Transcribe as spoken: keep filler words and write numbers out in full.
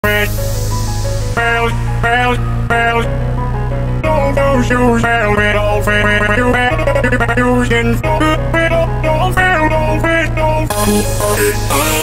Red, bell, bell, bell. Don't go shoes, bell, bell, all fair, you bell, you can, don't fail, don't fail, don't fail, don't fail.